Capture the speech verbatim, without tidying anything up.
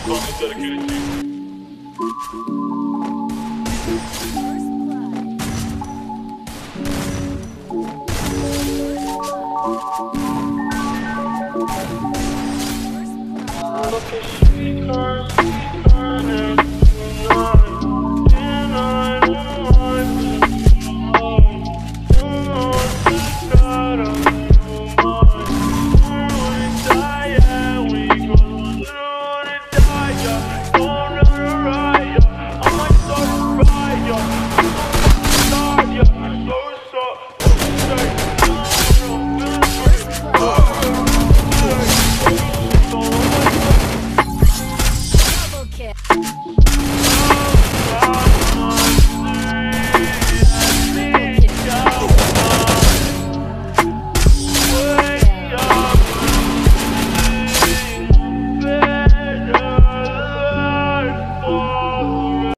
song is dedicated to you. Look at sweet cars, sweet cars, and